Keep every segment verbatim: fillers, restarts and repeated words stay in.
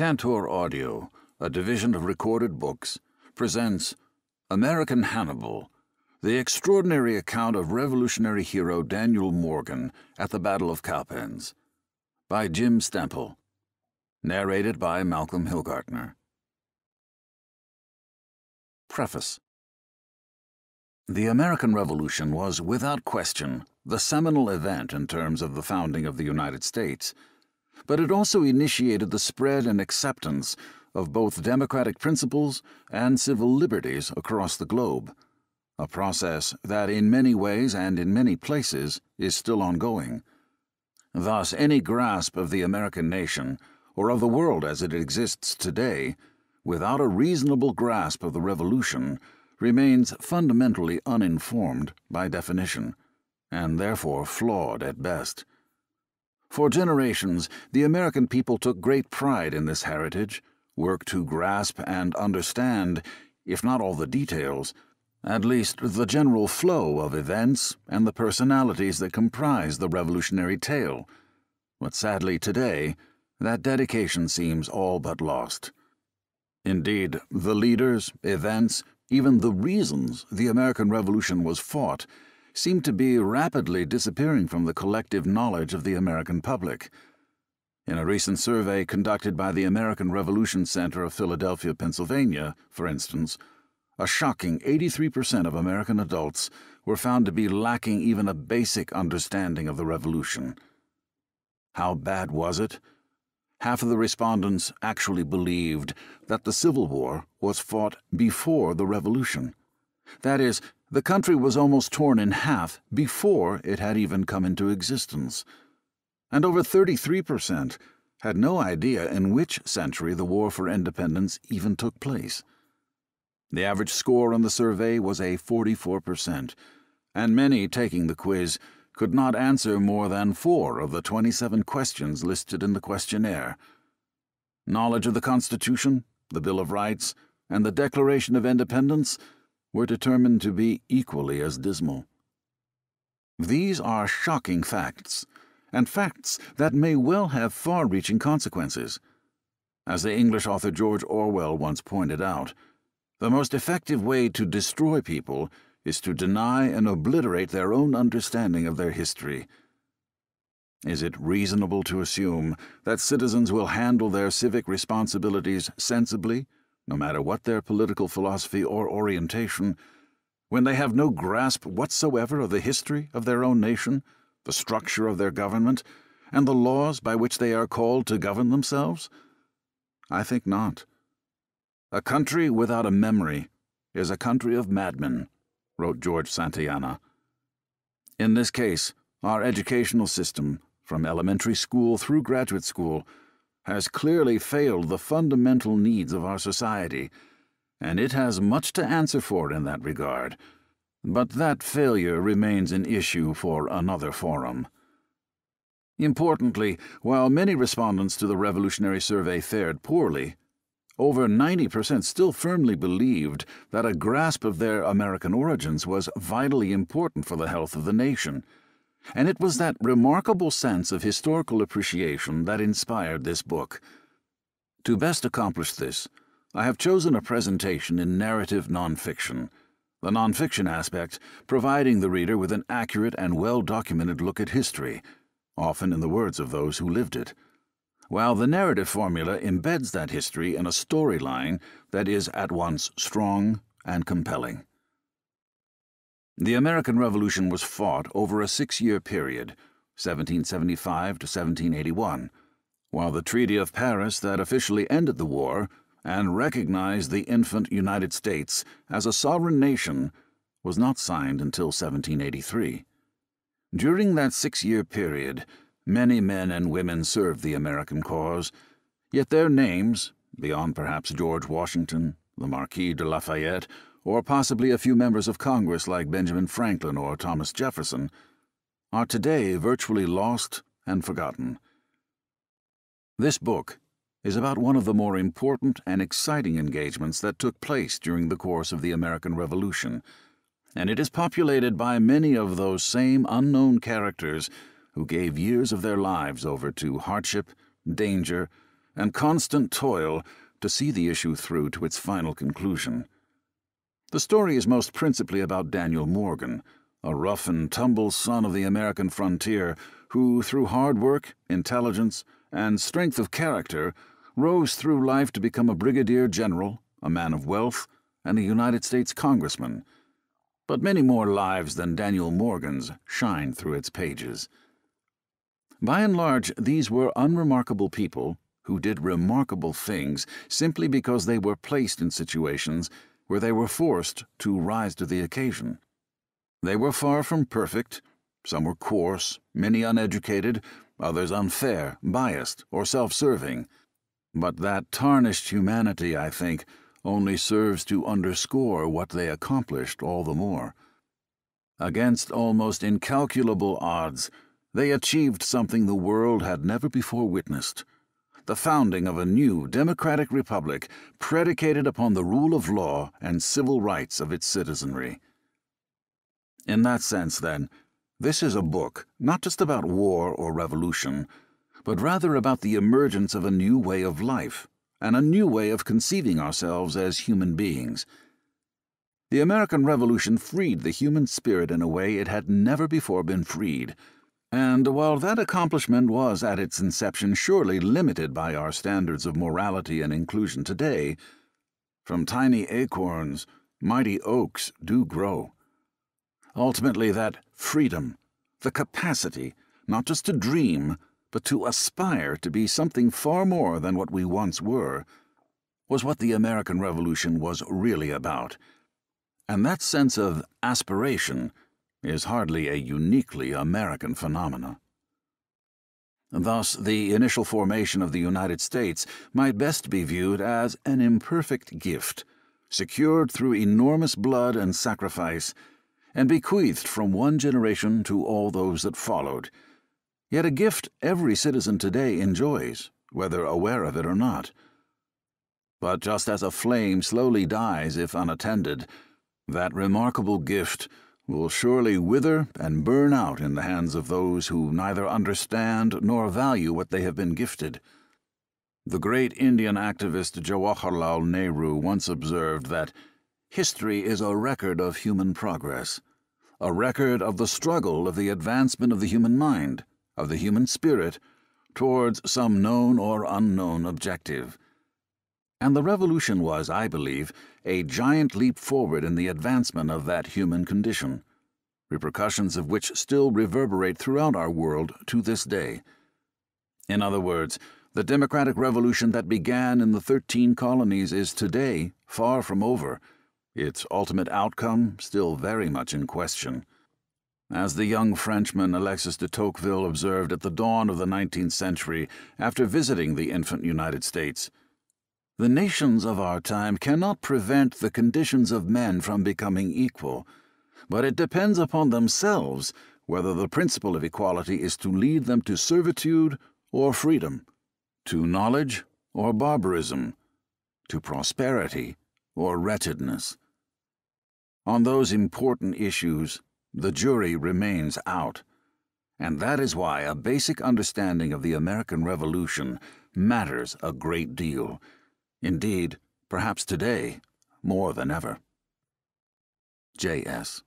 Tantor Audio, a division of Recorded Books, presents American Hannibal, the extraordinary account of revolutionary hero Daniel Morgan at the Battle of Cowpens, by Jim Stempel, narrated by Malcolm Hillgartner. Preface. The American Revolution was, without question, the seminal event in terms of the founding of the United States, but it also initiated the spread and acceptance of both democratic principles and civil liberties across the globe, a process that in many ways and in many places is still ongoing. Thus, any grasp of the American nation, or of the world as it exists today, without a reasonable grasp of the Revolution, remains fundamentally uninformed by definition, and therefore flawed at best. For generations, the American people took great pride in this heritage, worked to grasp and understand, if not all the details, at least the general flow of events and the personalities that comprise the revolutionary tale. But sadly today, that dedication seems all but lost. Indeed, the leaders, events, even the reasons the American Revolution was fought seem to be rapidly disappearing from the collective knowledge of the American public. In a recent survey conducted by the American Revolution Center of Philadelphia, Pennsylvania, for instance, a shocking eighty-three percent of American adults were found to be lacking even a basic understanding of the Revolution. How bad was it? Half of the respondents actually believed that the Civil War was fought before the Revolution. That is, the country was almost torn in half before it had even come into existence. And over thirty-three percent had no idea in which century the War for Independence even took place. The average score on the survey was a forty-four percent, and many taking the quiz could not answer more than four of the twenty-seven questions listed in the questionnaire. Knowledge of the Constitution, the Bill of Rights, and the Declaration of Independence were determined to be equally as dismal. These are shocking facts, and facts that may well have far-reaching consequences. As the English author George Orwell once pointed out, the most effective way to destroy people is to deny and obliterate their own understanding of their history. Is it reasonable to assume that citizens will handle their civic responsibilities sensibly, no matter what their political philosophy or orientation, when they have no grasp whatsoever of the history of their own nation, the structure of their government, and the laws by which they are called to govern themselves? I think not. A country without a memory is a country of madmen, wrote George Santayana. In this case, our educational system, from elementary school through graduate school, has clearly failed the fundamental needs of our society, and it has much to answer for in that regard. But that failure remains an issue for another forum. Importantly, while many respondents to the Revolutionary Survey fared poorly, over ninety percent still firmly believed that a grasp of their American origins was vitally important for the health of the nation. And it was that remarkable sense of historical appreciation that inspired this book. To best accomplish this, I have chosen a presentation in narrative nonfiction, the nonfiction aspect providing the reader with an accurate and well-documented look at history, often in the words of those who lived it, while the narrative formula embeds that history in a storyline that is at once strong and compelling. The American Revolution was fought over a six-year period, seventeen seventy-five to seventeen eighty-one, while the Treaty of Paris that officially ended the war and recognized the infant United States as a sovereign nation was not signed until seventeen eighty-three. During that six-year period, many men and women served the American cause, yet their names, beyond perhaps George Washington, the Marquis de Lafayette, or possibly a few members of Congress like Benjamin Franklin or Thomas Jefferson, are today virtually lost and forgotten. This book is about one of the more important and exciting engagements that took place during the course of the American Revolution, and it is populated by many of those same unknown characters who gave years of their lives over to hardship, danger, and constant toil to see the issue through to its final conclusion. The story is most principally about Daniel Morgan, a rough-and-tumble son of the American frontier who, through hard work, intelligence, and strength of character, rose through life to become a brigadier general, a man of wealth, and a United States congressman. But many more lives than Daniel Morgan's shine through its pages. By and large, these were unremarkable people who did remarkable things simply because they were placed in situations where they were forced to rise to the occasion. They were far from perfect. Some were coarse, many uneducated, others unfair, biased, or self-serving. But that tarnished humanity, I think, only serves to underscore what they accomplished all the more. Against almost incalculable odds, they achieved something the world had never before witnessed: the founding of a new democratic republic predicated upon the rule of law and civil rights of its citizenry. In that sense, then, this is a book not just about war or revolution, but rather about the emergence of a new way of life and a new way of conceiving ourselves as human beings. The American Revolution freed the human spirit in a way it had never before been freed, and while that accomplishment was at its inception surely limited by our standards of morality and inclusion today, from tiny acorns mighty oaks do grow. Ultimately, that freedom, the capacity not just to dream, but to aspire to be something far more than what we once were, was what the American Revolution was really about. And that sense of aspiration is hardly a uniquely American phenomenon. Thus, the initial formation of the United States might best be viewed as an imperfect gift, secured through enormous blood and sacrifice, and bequeathed from one generation to all those that followed, yet a gift every citizen today enjoys, whether aware of it or not. But just as a flame slowly dies if unattended, that remarkable gift will surely wither and burn out in the hands of those who neither understand nor value what they have been gifted. The great Indian activist Jawaharlal Nehru once observed that history is a record of human progress, a record of the struggle of the advancement of the human mind, of the human spirit, towards some known or unknown objective. And the revolution was, I believe, a giant leap forward in the advancement of that human condition, repercussions of which still reverberate throughout our world to this day. In other words, the democratic revolution that began in the thirteen colonies is today far from over, its ultimate outcome still very much in question. As the young Frenchman Alexis de Tocqueville observed at the dawn of the nineteenth century after visiting the infant United States, "The nations of our time cannot prevent the conditions of men from becoming equal, but it depends upon themselves whether the principle of equality is to lead them to servitude or freedom, to knowledge or barbarism, to prosperity or wretchedness. On those important issues, the jury remains out, and that is why a basic understanding of the American Revolution matters a great deal. Indeed, perhaps today, more than ever." J S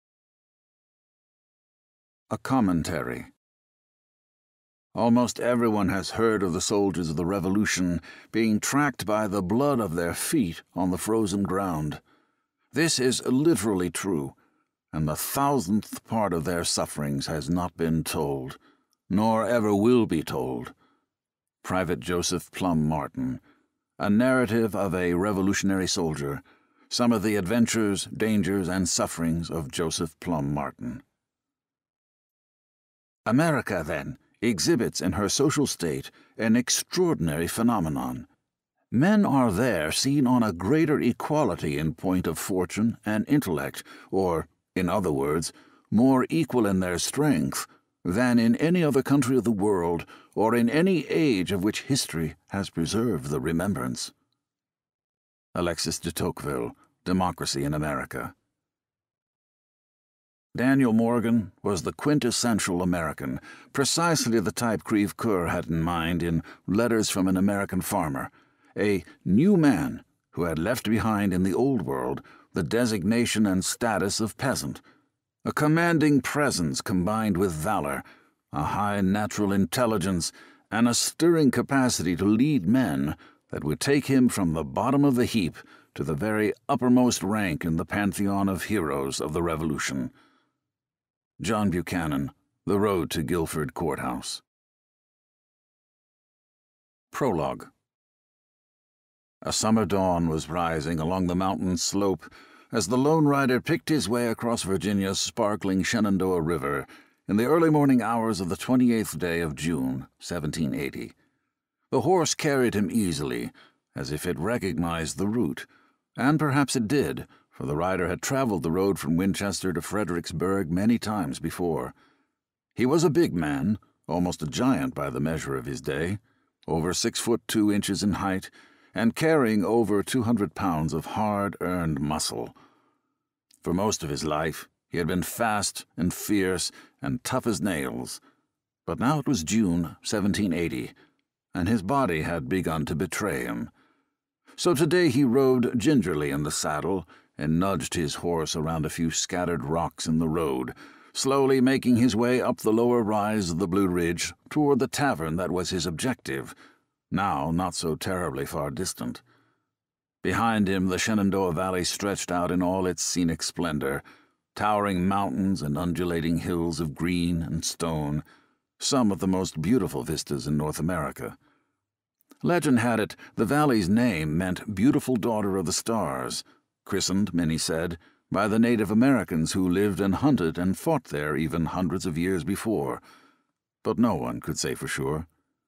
A commentary. Almost everyone has heard of the soldiers of the Revolution being tracked by the blood of their feet on the frozen ground. This is literally true, and the thousandth part of their sufferings has not been told, nor ever will be told. Private Joseph Plum Martin, A Narrative of a Revolutionary Soldier, Some of the Adventures, Dangers, and Sufferings of Joseph Plum Martin. America, then, exhibits in her social state an extraordinary phenomenon. Men are there seen on a greater equality in point of fortune and intellect, or, in other words, more equal in their strength, than in any other country of the world, or in any age of which history has preserved the remembrance. Alexis de Tocqueville, Democracy in America. Daniel Morgan was the quintessential American, precisely the type Creve Coeur had in mind in Letters from an American Farmer, a new man who had left behind in the Old World the designation and status of peasant, a commanding presence combined with valor, a high natural intelligence, and a stirring capacity to lead men that would take him from the bottom of the heap to the very uppermost rank in the pantheon of heroes of the Revolution. John Buchanan, The Road to Guilford Courthouse. Prologue. A summer dawn was rising along the mountain slope as the lone rider picked his way across Virginia's sparkling Shenandoah River in the early morning hours of the twenty-eighth day of June, seventeen eighty. The horse carried him easily, as if it recognized the route, and perhaps it did, for the rider had traveled the road from Winchester to Fredericksburg many times before. He was a big man, almost a giant by the measure of his day, over six foot two inches in height, and carrying over two hundred pounds of hard-earned muscle. For most of his life, he had been fast and fierce and tough as nails, but now it was June, seventeen eighty, and his body had begun to betray him. So today he rode gingerly in the saddle and nudged his horse around a few scattered rocks in the road, slowly making his way up the lower rise of the Blue Ridge toward the tavern that was his objective, now not so terribly far distant. Behind him the Shenandoah Valley stretched out in all its scenic splendor, towering mountains and undulating hills of green and stone, some of the most beautiful vistas in North America. Legend had it the valley's name meant Beautiful Daughter of the Stars, christened, many said, by the Native Americans who lived and hunted and fought there even hundreds of years before, but no one could say for sure.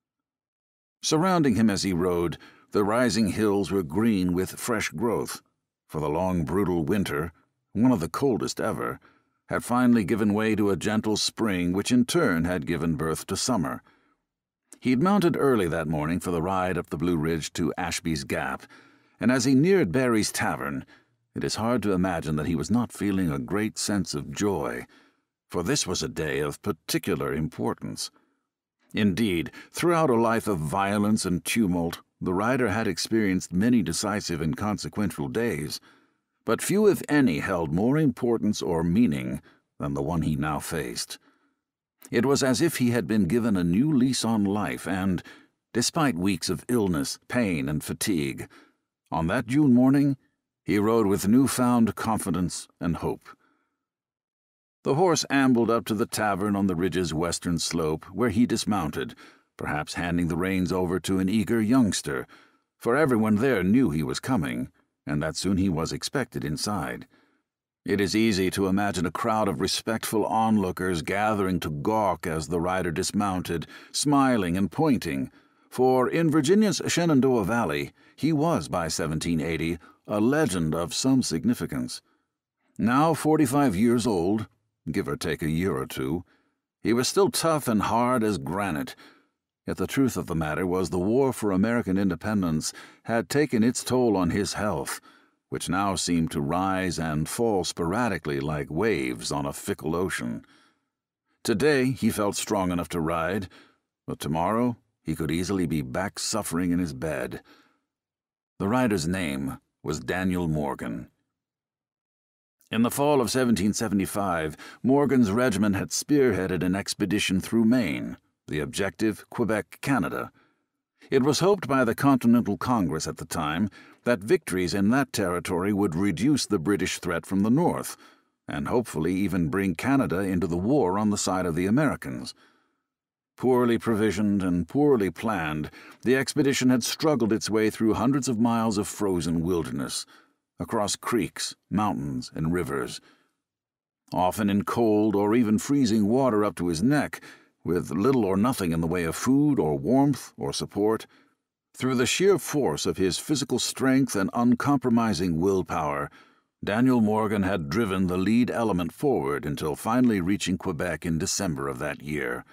Surrounding him as he rode, the rising hills were green with fresh growth, for the long, brutal winter, one of the coldest ever, had finally given way to a gentle spring which in turn had given birth to summer. He'd mounted early that morning for the ride up the Blue Ridge to Ashby's Gap, and as he neared Barry's Tavern, it is hard to imagine that he was not feeling a great sense of joy, for this was a day of particular importance. Indeed, throughout a life of violence and tumult, the rider had experienced many decisive and consequential days, but few, if any, held more importance or meaning than the one he now faced. It was as if he had been given a new lease on life, and, despite weeks of illness, pain, and fatigue, on that June morning he rode with newfound confidence and hope. The horse ambled up to the tavern on the ridge's western slope, where he dismounted, perhaps handing the reins over to an eager youngster, for everyone there knew he was coming, and that soon he was expected inside. It is easy to imagine a crowd of respectful onlookers gathering to gawk as the rider dismounted, smiling and pointing, for in Virginia's Shenandoah Valley he was, by seventeen eighty, a legend of some significance. Now forty-five years old, give or take a year or two, he was still tough and hard as granite, yet the truth of the matter was the war for American independence had taken its toll on his health, which now seemed to rise and fall sporadically like waves on a fickle ocean. Today he felt strong enough to ride, but tomorrow he could easily be back suffering in his bed. The rider's name was Daniel Morgan. In the fall of seventeen seventy-five, Morgan's regiment had spearheaded an expedition through Maine, the objective Quebec, Canada. It was hoped by the Continental Congress at the time that victories in that territory would reduce the British threat from the north, and hopefully even bring Canada into the war on the side of the Americans. Poorly provisioned and poorly planned, the expedition had struggled its way through hundreds of miles of frozen wilderness, across creeks, mountains, and rivers, often in cold or even freezing water up to his neck, with little or nothing in the way of food or warmth or support. Through the sheer force of his physical strength and uncompromising willpower, Daniel Morgan had driven the lead element forward until finally reaching Quebec in December of that year.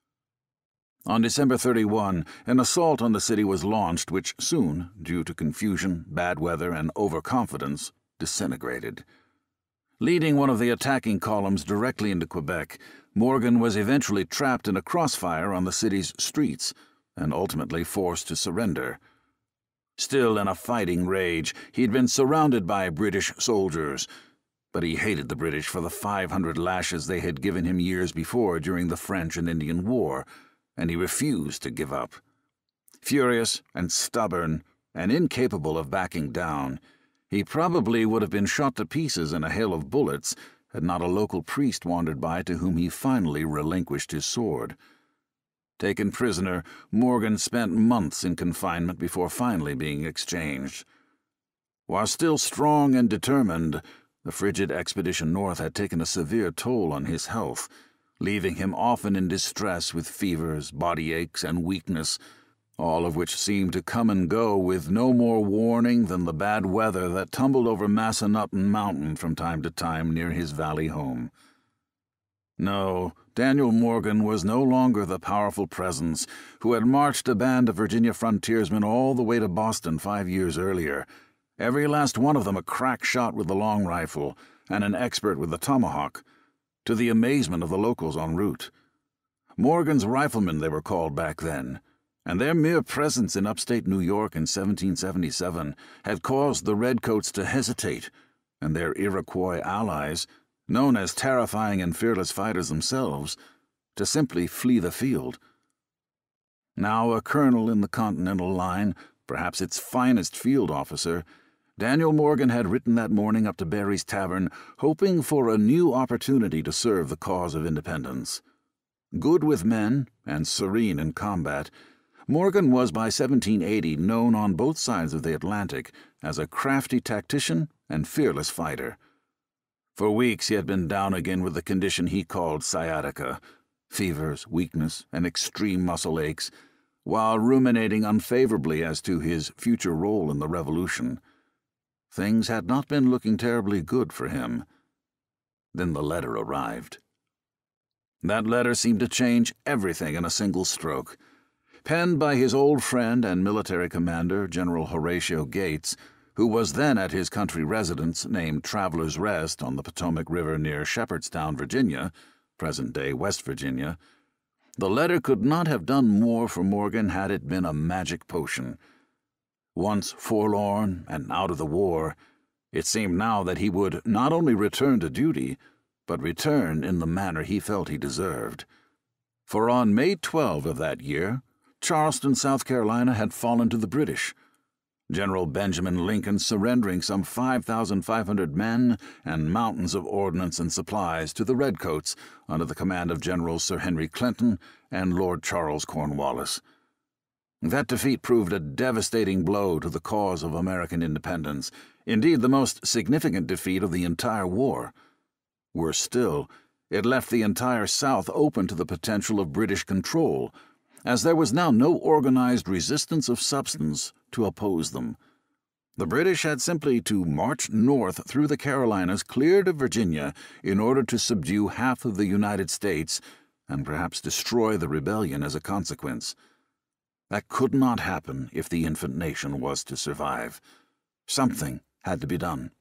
On December thirty-first, an assault on the city was launched which soon, due to confusion, bad weather, and overconfidence, disintegrated. Leading one of the attacking columns directly into Quebec, Morgan was eventually trapped in a crossfire on the city's streets and ultimately forced to surrender. Still in a fighting rage, he'd been surrounded by British soldiers, but he hated the British for the five hundred lashes they had given him years before during the French and Indian War, and he refused to give up. Furious and stubborn and incapable of backing down, he probably would have been shot to pieces in a hail of bullets had not a local priest wandered by to whom he finally relinquished his sword. Taken prisoner, Morgan spent months in confinement before finally being exchanged. While still strong and determined, the frigid expedition north had taken a severe toll on his health, leaving him often in distress with fevers, body aches, and weakness, all of which seemed to come and go with no more warning than the bad weather that tumbled over Massanutten Mountain from time to time near his valley home. No, Daniel Morgan was no longer the powerful presence who had marched a band of Virginia frontiersmen all the way to Boston five years earlier, every last one of them a crack shot with the long rifle and an expert with the tomahawk, to the amazement of the locals en route. Morgan's riflemen they were called back then, and their mere presence in upstate New York in seventeen seventy-seven had caused the Redcoats to hesitate, and their Iroquois allies, known as terrifying and fearless fighters themselves, to simply flee the field. Now a colonel in the Continental Line, perhaps its finest field officer, Daniel Morgan had ridden that morning up to Barry's Tavern, hoping for a new opportunity to serve the cause of independence. Good with men and serene in combat, Morgan was by seventeen eighty known on both sides of the Atlantic as a crafty tactician and fearless fighter. For weeks he had been down again with the condition he called sciatica, fevers, weakness, and extreme muscle aches, while ruminating unfavorably as to his future role in the Revolution. Things had not been looking terribly good for him. Then the letter arrived. That letter seemed to change everything in a single stroke. Penned by his old friend and military commander, General Horatio Gates, who was then at his country residence named Traveler's Rest on the Potomac River near Shepherdstown, Virginia, present-day West Virginia, the letter could not have done more for Morgan had it been a magic potion. Once forlorn and out of the war, it seemed now that he would not only return to duty, but return in the manner he felt he deserved. For on May twelfth of that year, Charleston, South Carolina, had fallen to the British, General Benjamin Lincoln surrendering some five thousand five hundred men and mountains of ordnance and supplies to the Redcoats under the command of Generals Sir Henry Clinton and Lord Charles Cornwallis. That defeat proved a devastating blow to the cause of American independence, indeed the most significant defeat of the entire war. Worse still, it left the entire South open to the potential of British control, as there was now no organized resistance of substance to oppose them. The British had simply to march north through the Carolinas clear to Virginia in order to subdue half of the United States and perhaps destroy the rebellion as a consequence. That could not happen if the infant nation was to survive. Something had to be done.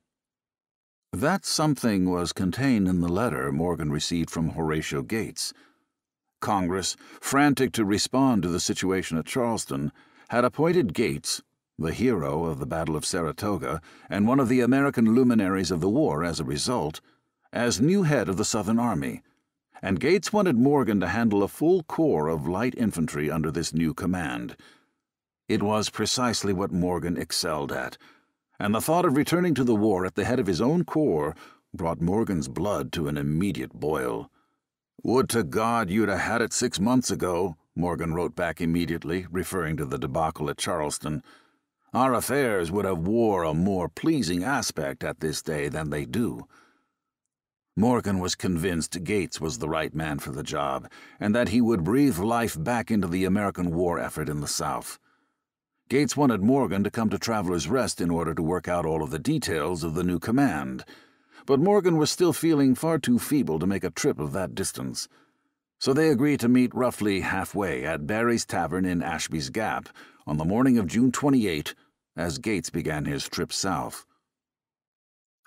That something was contained in the letter Morgan received from Horatio Gates. Congress, frantic to respond to the situation at Charleston, had appointed Gates, the hero of the Battle of Saratoga and one of the American luminaries of the war as a result, as new head of the Southern Army, and Gates wanted Morgan to handle a full corps of light infantry under this new command. It was precisely what Morgan excelled at, and the thought of returning to the war at the head of his own corps brought Morgan's blood to an immediate boil. "Would to God you'd have had it six months ago," Morgan wrote back immediately, referring to the debacle at Charleston. "Our affairs would have wore a more pleasing aspect at this day than they do." Morgan was convinced Gates was the right man for the job, and that he would breathe life back into the American war effort in the South. Gates wanted Morgan to come to Traveler's Rest in order to work out all of the details of the new command, but Morgan was still feeling far too feeble to make a trip of that distance. So they agreed to meet roughly halfway at Barry's Tavern in Ashby's Gap on the morning of June twenty-eighth as Gates began his trip south.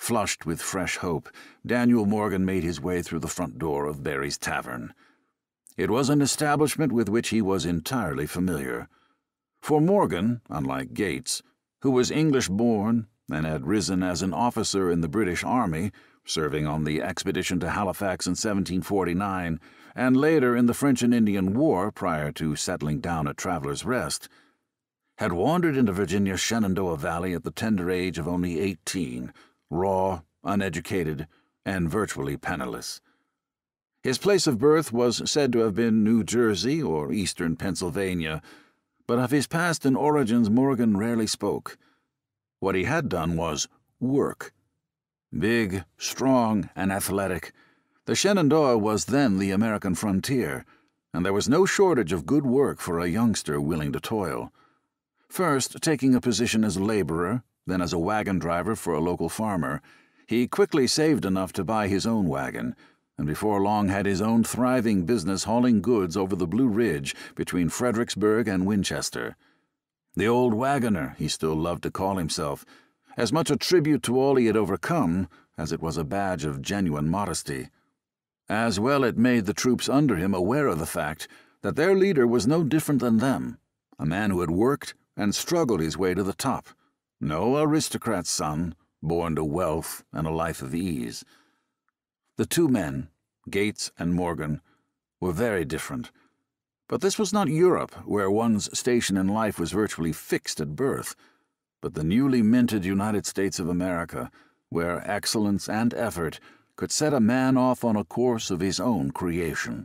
Flushed with fresh hope, Daniel Morgan made his way through the front door of Barry's Tavern. It was an establishment with which he was entirely familiar. For Morgan, unlike Gates, who was English-born and had risen as an officer in the British Army, serving on the expedition to Halifax in seventeen forty-nine, and later in the French and Indian War prior to settling down at Traveller's Rest, had wandered into Virginia's Shenandoah Valley at the tender age of only eighteen, raw, uneducated, and virtually penniless. His place of birth was said to have been New Jersey or eastern Pennsylvania, but of his past and origins Morgan rarely spoke. What he had done was work. Big, strong, and athletic, the Shenandoah was then the American frontier, and there was no shortage of good work for a youngster willing to toil. First, taking a position as laborer, then as a wagon driver for a local farmer, he quickly saved enough to buy his own wagon, and before long had his own thriving business hauling goods over the Blue Ridge between Fredericksburg and Winchester. The old wagoner, he still loved to call himself, as much a tribute to all he had overcome as it was a badge of genuine modesty. As well it made the troops under him aware of the fact that their leader was no different than them, a man who had worked and struggled his way to the top, no aristocrat's son, born to wealth and a life of ease. The two men, Gates and Morgan, were very different, but this was not Europe, where one's station in life was virtually fixed at birth, but the newly minted United States of America, where excellence and effort could set a man off on a course of his own creation.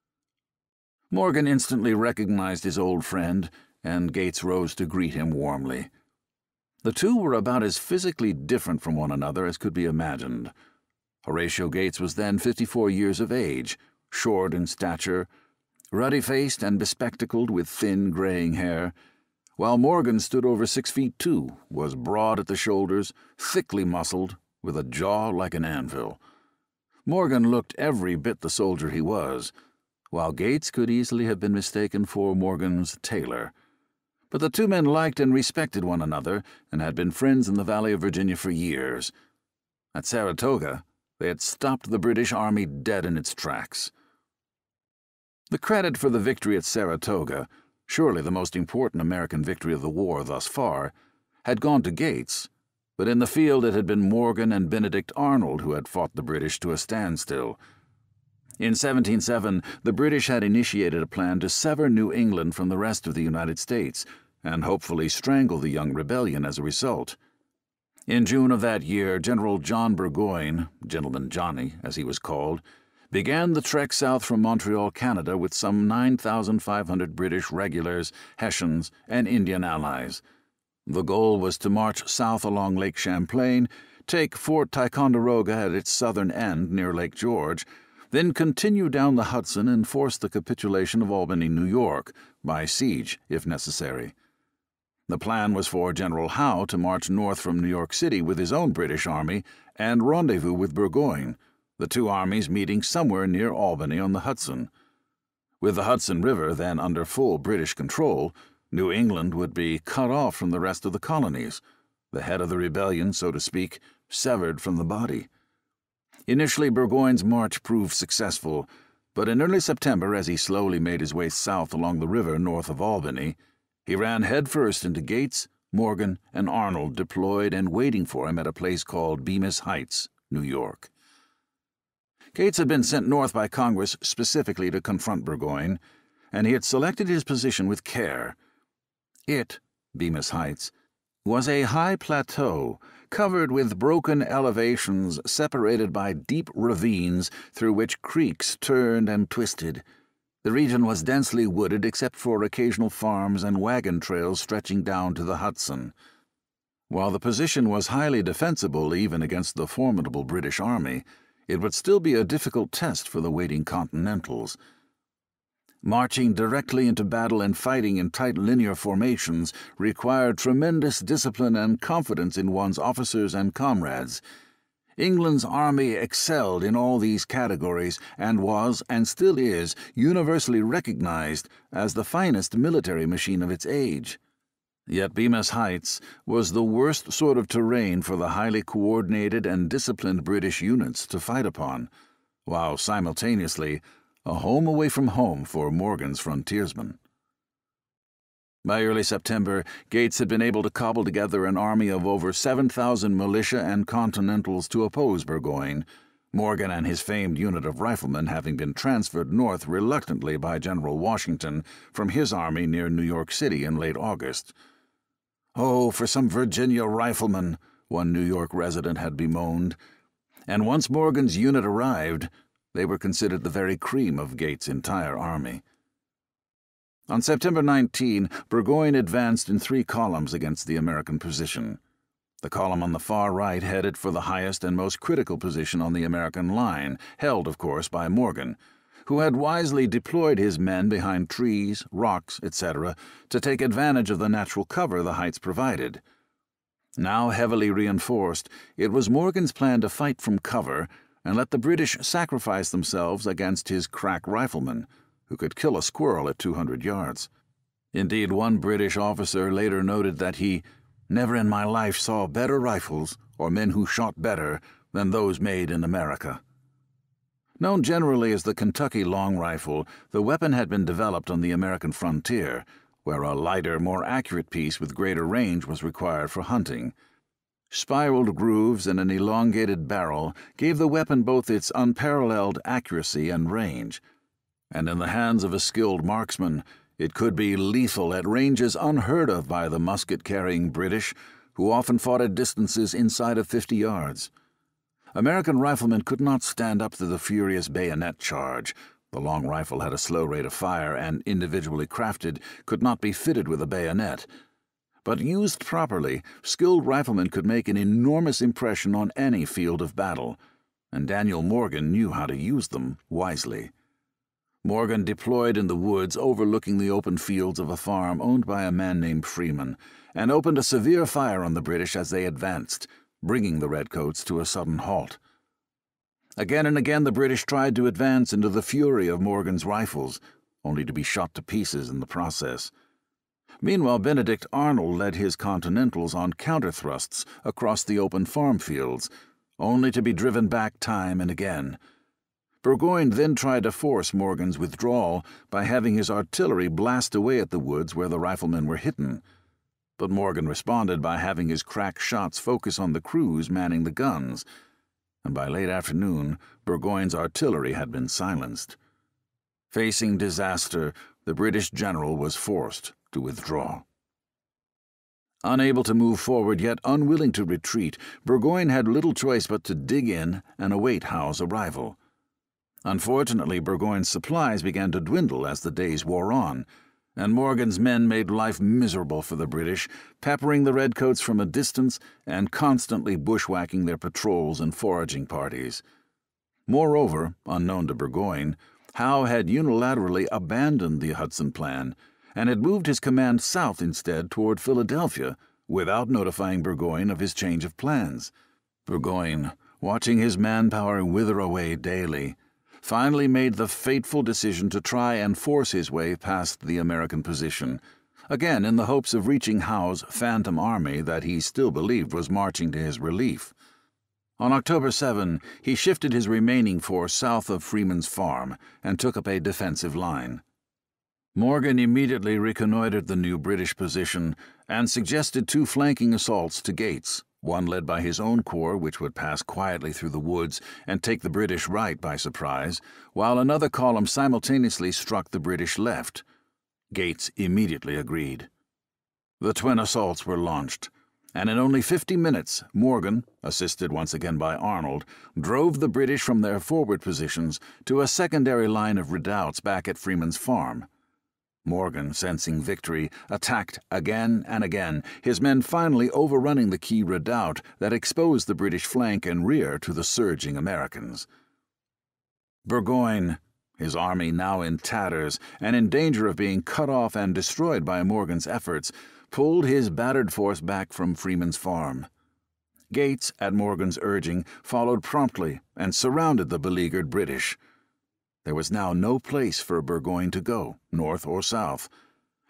Morgan instantly recognized his old friend, and Gates rose to greet him warmly. The two were about as physically different from one another as could be imagined. Horatio Gates was then fifty-four years of age, short in stature, ruddy-faced and bespectacled with thin graying hair, while Morgan stood over six feet two, was broad at the shoulders, thickly muscled, with a jaw like an anvil. Morgan looked every bit the soldier he was, while Gates could easily have been mistaken for Morgan's tailor. But the two men liked and respected one another, and had been friends in the Valley of Virginia for years. At Saratoga, they had stopped the British Army dead in its tracks. The credit for the victory at Saratoga, surely the most important American victory of the war thus far, had gone to Gates, but in the field it had been Morgan and Benedict Arnold who had fought the British to a standstill. In seventeen oh seven, the British had initiated a plan to sever New England from the rest of the United States, and hopefully strangle the young rebellion as a result. In June of that year, General John Burgoyne, Gentleman Johnny, as he was called, began the trek south from Montreal, Canada, with some nine thousand five hundred British regulars, Hessians, and Indian allies. The goal was to march south along Lake Champlain, take Fort Ticonderoga at its southern end near Lake George, then continue down the Hudson and force the capitulation of Albany, New York, by siege if necessary. The plan was for General Howe to march north from New York City with his own British army and rendezvous with Burgoyne, the two armies meeting somewhere near Albany on the Hudson. With the Hudson River then under full British control, New England would be cut off from the rest of the colonies, the head of the rebellion, so to speak, severed from the body. Initially, Burgoyne's march proved successful, but in early September, as he slowly made his way south along the river north of Albany, he ran headfirst into Gates, Morgan, and Arnold deployed and waiting for him at a place called Bemis Heights, New York. Gates had been sent north by Congress specifically to confront Burgoyne, and he had selected his position with care. It, Bemis Heights, was a high plateau covered with broken elevations separated by deep ravines through which creeks turned and twisted. The region was densely wooded except for occasional farms and wagon trails stretching down to the Hudson. While the position was highly defensible even against the formidable British Army, it would still be a difficult test for the waiting Continentals. Marching directly into battle and fighting in tight linear formations required tremendous discipline and confidence in one's officers and comrades. England's army excelled in all these categories and was, and still is, universally recognized as the finest military machine of its age. Yet Bemis Heights was the worst sort of terrain for the highly coordinated and disciplined British units to fight upon, while simultaneously a home away from home for Morgan's frontiersmen. By early September, Gates had been able to cobble together an army of over seven thousand militia and Continentals to oppose Burgoyne, Morgan and his famed unit of riflemen having been transferred north reluctantly by General Washington from his army near New York City in late August. "Oh, for some Virginia riflemen," one New York resident had bemoaned. And once Morgan's unit arrived, they were considered the very cream of Gates' entire army. On September nineteenth, Burgoyne advanced in three columns against the American position. The column on the far right headed for the highest and most critical position on the American line, held, of course, by Morgan, who had wisely deployed his men behind trees, rocks, et cetera, to take advantage of the natural cover the heights provided. Now heavily reinforced, it was Morgan's plan to fight from cover and let the British sacrifice themselves against his crack riflemen, who could kill a squirrel at two hundred yards. Indeed, one British officer later noted that he "never in my life saw better rifles or men who shot better than those made in America." Known generally as the Kentucky long rifle, the weapon had been developed on the American frontier, where a lighter, more accurate piece with greater range was required for hunting. Spiraled grooves and an elongated barrel gave the weapon both its unparalleled accuracy and range, and in the hands of a skilled marksman, it could be lethal at ranges unheard of by the musket-carrying British, who often fought at distances inside of fifty yards. American riflemen could not stand up to the furious bayonet charge. The long rifle had a slow rate of fire and, individually crafted, could not be fitted with a bayonet. But used properly, skilled riflemen could make an enormous impression on any field of battle, and Daniel Morgan knew how to use them wisely. Morgan deployed in the woods overlooking the open fields of a farm owned by a man named Freeman, and opened a severe fire on the British as they advanced, bringing the redcoats to a sudden halt. Again and again the British tried to advance into the fury of Morgan's rifles, only to be shot to pieces in the process. Meanwhile, Benedict Arnold led his Continentals on counter-thrusts across the open farm fields, only to be driven back time and again. Burgoyne then tried to force Morgan's withdrawal by having his artillery blast away at the woods where the riflemen were hidden. But Morgan responded by having his crack shots focus on the crews manning the guns, and by late afternoon, Burgoyne's artillery had been silenced. Facing disaster, the British general was forced to withdraw. Unable to move forward, yet unwilling to retreat, Burgoyne had little choice but to dig in and await Howe's arrival. Unfortunately, Burgoyne's supplies began to dwindle as the days wore on, and Morgan's men made life miserable for the British, peppering the redcoats from a distance and constantly bushwhacking their patrols and foraging parties. Moreover, unknown to Burgoyne, Howe had unilaterally abandoned the Hudson Plan and had moved his command south instead toward Philadelphia without notifying Burgoyne of his change of plans. Burgoyne, watching his manpower wither away daily, finally made the fateful decision to try and force his way past the American position, again in the hopes of reaching Howe's phantom army that he still believed was marching to his relief. On October seventh, he shifted his remaining force south of Freeman's Farm and took up a defensive line. Morgan immediately reconnoitered the new British position and suggested two flanking assaults to Gates, one led by his own corps, which would pass quietly through the woods and take the British right by surprise, while another column simultaneously struck the British left. Gates immediately agreed. The twin assaults were launched, and in only fifty minutes, Morgan, assisted once again by Arnold, drove the British from their forward positions to a secondary line of redoubts back at Freeman's Farm. Morgan, sensing victory, attacked again and again, his men finally overrunning the key redoubt that exposed the British flank and rear to the surging Americans. Burgoyne, his army now in tatters and in danger of being cut off and destroyed by Morgan's efforts, pulled his battered force back from Freeman's Farm. Gates, at Morgan's urging, followed promptly and surrounded the beleaguered British. There was now no place for Burgoyne to go, north or south,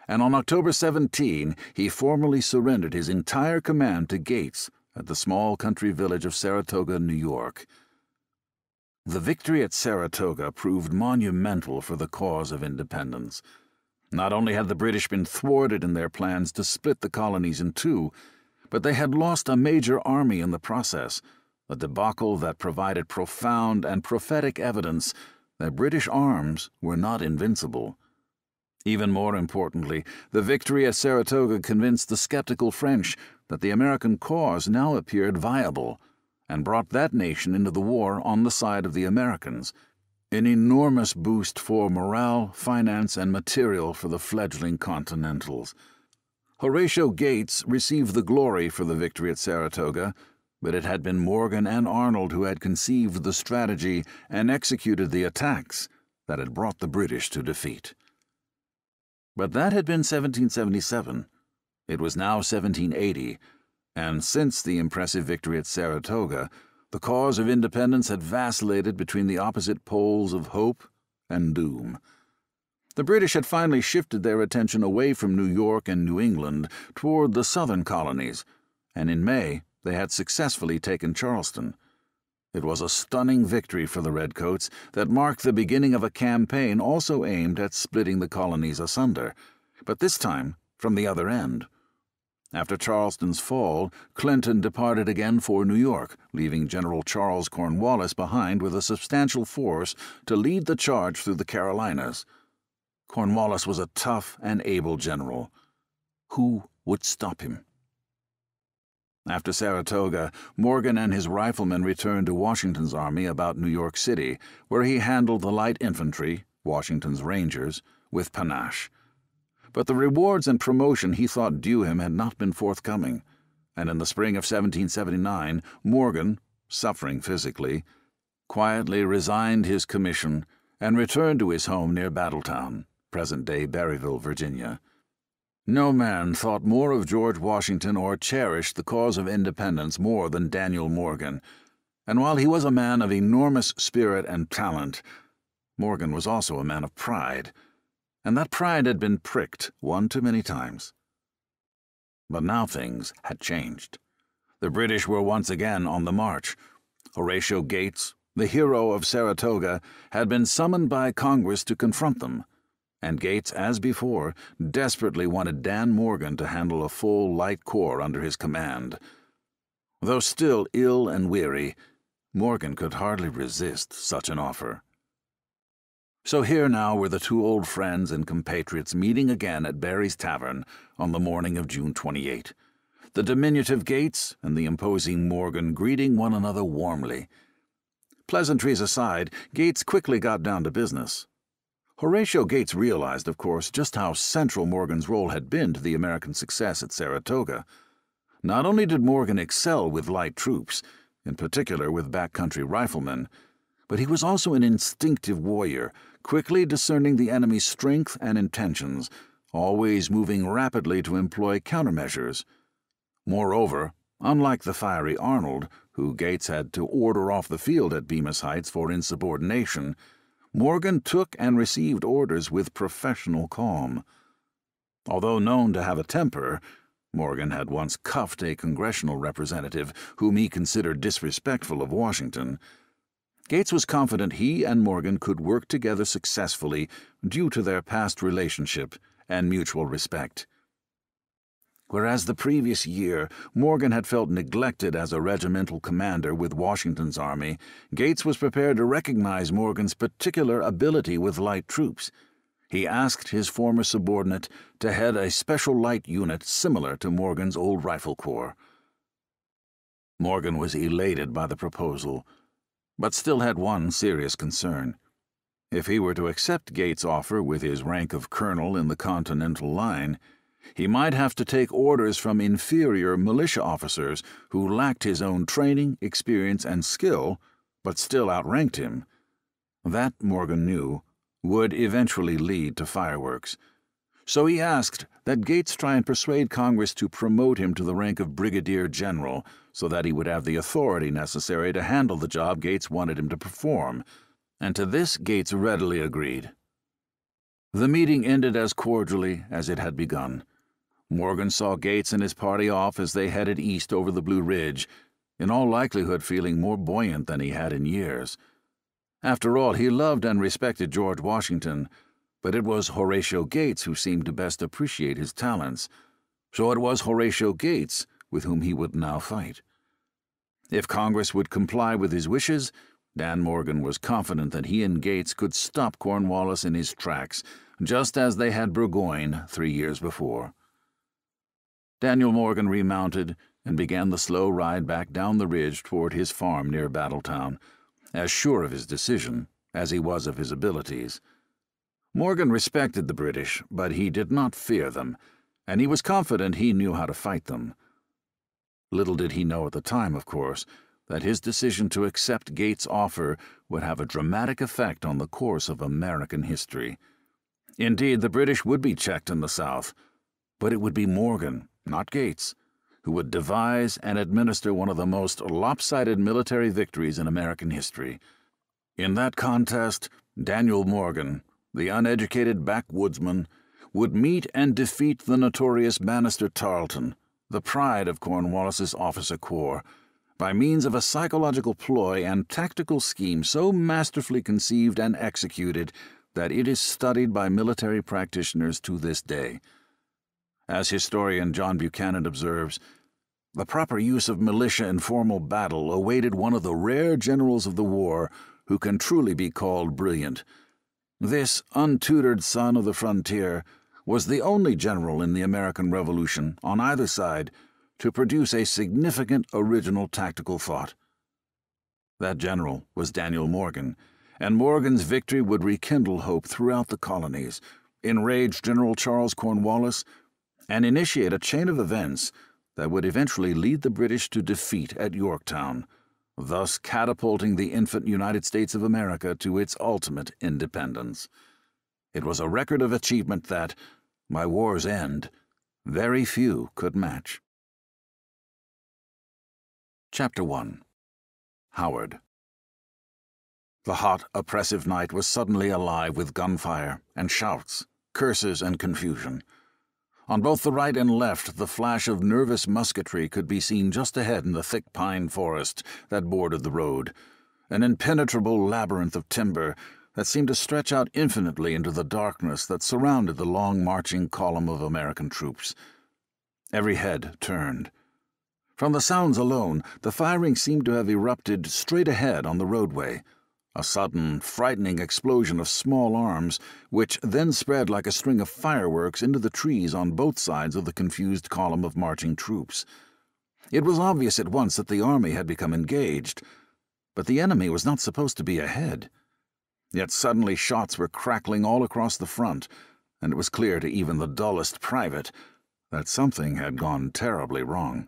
and on October seventeenth he formally surrendered his entire command to Gates at the small country village of Saratoga, New York. The victory at Saratoga proved monumental for the cause of independence. Not only had the British been thwarted in their plans to split the colonies in two, but they had lost a major army in the process, a debacle that provided profound and prophetic evidence that British arms were not invincible. Even more importantly, the victory at Saratoga convinced the skeptical French that the American cause now appeared viable, and brought that nation into the war on the side of the Americans, an enormous boost for morale, finance, and material for the fledgling Continentals. Horatio Gates received the glory for the victory at Saratoga, but it had been Morgan and Arnold who had conceived the strategy and executed the attacks that had brought the British to defeat. But that had been seventeen seventy-seven. It was now seventeen eighty, and since the impressive victory at Saratoga, the cause of independence had vacillated between the opposite poles of hope and doom. The British had finally shifted their attention away from New York and New England toward the southern colonies, and in May they had successfully taken Charleston. It was a stunning victory for the Redcoats that marked the beginning of a campaign also aimed at splitting the colonies asunder, but this time from the other end. After Charleston's fall, Clinton departed again for New York, leaving General Charles Cornwallis behind with a substantial force to lead the charge through the Carolinas. Cornwallis was a tough and able general. Who would stop him? After Saratoga, Morgan and his riflemen returned to Washington's army about New York City, where he handled the light infantry, Washington's Rangers, with panache. But the rewards and promotion he thought due him had not been forthcoming, and in the spring of seventeen seventy-nine, Morgan, suffering physically, quietly resigned his commission and returned to his home near Battletown, present-day Berryville, Virginia. No man thought more of George Washington or cherished the cause of independence more than Daniel Morgan, and while he was a man of enormous spirit and talent, Morgan was also a man of pride, and that pride had been pricked one too many times. But now things had changed. The British were once again on the march. Horatio Gates, the hero of Saratoga, had been summoned by Congress to confront them, and Gates, as before, desperately wanted Dan Morgan to handle a full light corps under his command. Though still ill and weary, Morgan could hardly resist such an offer. So here now were the two old friends and compatriots meeting again at Barry's Tavern on the morning of June twenty-eighth, the diminutive Gates and the imposing Morgan greeting one another warmly. Pleasantries aside, Gates quickly got down to business. Horatio Gates realized, of course, just how central Morgan's role had been to the American success at Saratoga. Not only did Morgan excel with light troops, in particular with backcountry riflemen, but he was also an instinctive warrior, quickly discerning the enemy's strength and intentions, always moving rapidly to employ countermeasures. Moreover, unlike the fiery Arnold, who Gates had to order off the field at Bemis Heights for insubordination, Morgan took and received orders with professional calm. Although known to have a temper, Morgan had once cuffed a congressional representative whom he considered disrespectful of Washington. Gates was confident he and Morgan could work together successfully due to their past relationship and mutual respect. Whereas the previous year Morgan had felt neglected as a regimental commander with Washington's army, Gates was prepared to recognize Morgan's particular ability with light troops. He asked his former subordinate to head a special light unit similar to Morgan's old rifle corps. Morgan was elated by the proposal, but still had one serious concern. If he were to accept Gates' offer with his rank of colonel in the Continental line, he might have to take orders from inferior militia officers who lacked his own training, experience, and skill, but still outranked him. That, Morgan knew, would eventually lead to fireworks. So he asked that Gates try and persuade Congress to promote him to the rank of Brigadier General so that he would have the authority necessary to handle the job Gates wanted him to perform, and to this Gates readily agreed. The meeting ended as cordially as it had begun. Morgan saw Gates and his party off as they headed east over the Blue Ridge, in all likelihood feeling more buoyant than he had in years. After all, he loved and respected George Washington, but it was Horatio Gates who seemed to best appreciate his talents, so it was Horatio Gates with whom he would now fight. If Congress would comply with his wishes, Dan Morgan was confident that he and Gates could stop Cornwallis in his tracks, just as they had Burgoyne three years before. Daniel Morgan remounted and began the slow ride back down the ridge toward his farm near Battletown, as sure of his decision as he was of his abilities. Morgan respected the British, but he did not fear them, and he was confident he knew how to fight them. Little did he know at the time, of course, that his decision to accept Gates' offer would have a dramatic effect on the course of American history. Indeed, the British would be checked in the South, but it would be Morgan, not Gates, who would devise and administer one of the most lopsided military victories in American history. In that contest, Daniel Morgan, the uneducated backwoodsman, would meet and defeat the notorious Banastre Tarleton, the pride of Cornwallis's officer corps, by means of a psychological ploy and tactical scheme so masterfully conceived and executed that it is studied by military practitioners to this day. As historian John Buchanan observes, the proper use of militia in formal battle awaited one of the rare generals of the war who can truly be called brilliant. This untutored son of the frontier was the only general in the American Revolution, on either side, to produce a significant original tactical thought. That general was Daniel Morgan, and Morgan's victory would rekindle hope throughout the colonies, enrage General Charles Cornwallis, and initiate a chain of events that would eventually lead the British to defeat at Yorktown, thus catapulting the infant United States of America to its ultimate independence. It was a record of achievement that, by war's end, very few could match. Chapter one. Howard. The hot, oppressive night was suddenly alive with gunfire and shouts, curses and confusion. On both the right and left, the flash of nervous musketry could be seen just ahead in the thick pine forest that bordered the road, an impenetrable labyrinth of timber that seemed to stretch out infinitely into the darkness that surrounded the long marching column of American troops. Every head turned. From the sounds alone, the firing seemed to have erupted straight ahead on the roadway, a sudden, frightening explosion of small arms, which then spread like a string of fireworks into the trees on both sides of the confused column of marching troops. It was obvious at once that the army had become engaged, but the enemy was not supposed to be ahead. Yet suddenly shots were crackling all across the front, and it was clear to even the dullest private that something had gone terribly wrong.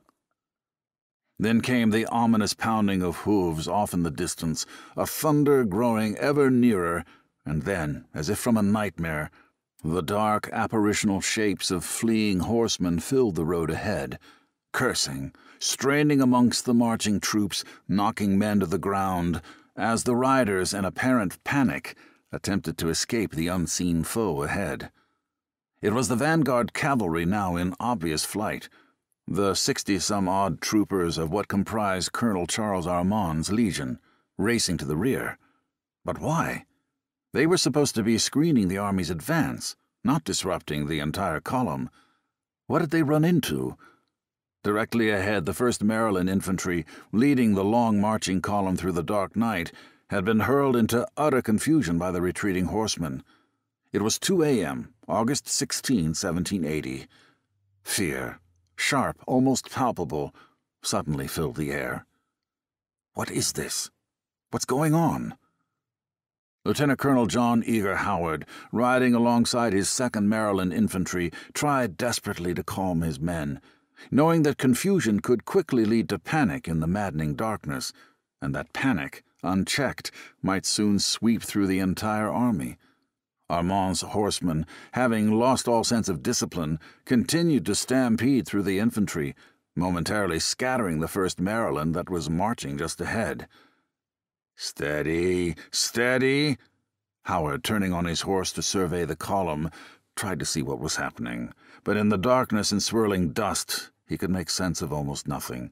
Then came the ominous pounding of hooves off in the distance, a thunder growing ever nearer, and then, as if from a nightmare, the dark apparitional shapes of fleeing horsemen filled the road ahead, cursing, straining amongst the marching troops, knocking men to the ground, as the riders, in apparent panic, attempted to escape the unseen foe ahead. It was the vanguard cavalry now in obvious flight, the sixty-some-odd troopers of what comprised Colonel Charles Armand's legion, racing to the rear. But why? They were supposed to be screening the army's advance, not disrupting the entire column. What had they run into? Directly ahead, the first Maryland Infantry, leading the long marching column through the dark night, had been hurled into utter confusion by the retreating horsemen. It was two a m, August sixteenth, seventeen eighty. Fear, sharp, almost palpable, suddenly filled the air. What is this? What's going on? Lieutenant Colonel John Eager Howard, riding alongside his second Maryland Infantry, tried desperately to calm his men, knowing that confusion could quickly lead to panic in the maddening darkness, and that panic, unchecked, might soon sweep through the entire army. Armand's horsemen, having lost all sense of discipline, continued to stampede through the infantry, momentarily scattering the first Maryland that was marching just ahead. "Steady, steady!" Howard, turning on his horse to survey the column, tried to see what was happening, but in the darkness and swirling dust he could make sense of almost nothing.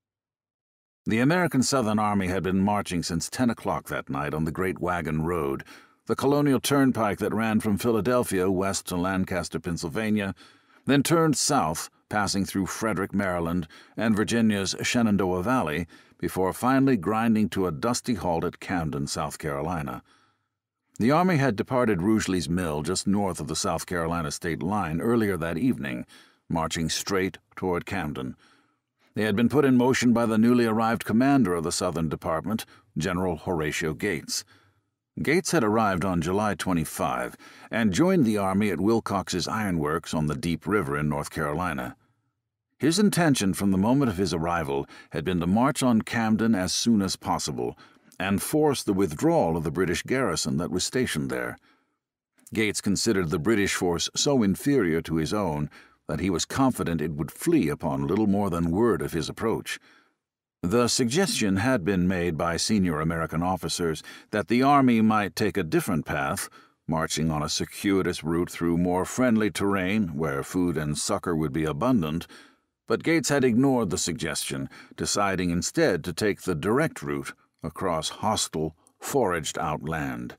The American Southern Army had been marching since ten o'clock that night on the Great Wagon Road, the colonial turnpike that ran from Philadelphia west to Lancaster, Pennsylvania, then turned south, passing through Frederick, Maryland, and Virginia's Shenandoah Valley, before finally grinding to a dusty halt at Camden, South Carolina. The Army had departed Rugeley's Mill just north of the South Carolina state line earlier that evening, marching straight toward Camden. They had been put in motion by the newly arrived commander of the Southern Department, General Horatio Gates. Gates had arrived on July twenty-fifth and joined the Army at Wilcox's Iron Works on the Deep River in North Carolina. His intention from the moment of his arrival had been to march on Camden as soon as possible and force the withdrawal of the British garrison that was stationed there. Gates considered the British force so inferior to his own that he was confident it would flee upon little more than word of his approach. The suggestion had been made by senior American officers that the Army might take a different path, marching on a circuitous route through more friendly terrain where food and succor would be abundant, but Gates had ignored the suggestion, deciding instead to take the direct route across hostile, foraged-out land.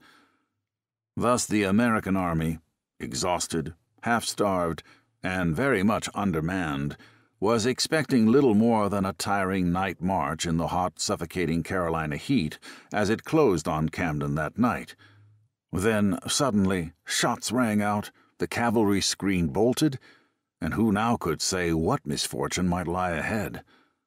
Thus the American Army, exhausted, half-starved, and very much undermanned, was expecting little more than a tiring night march in the hot, suffocating Carolina heat as it closed on Camden that night. Then, suddenly, shots rang out, the cavalry screen bolted, and who now could say what misfortune might lie ahead?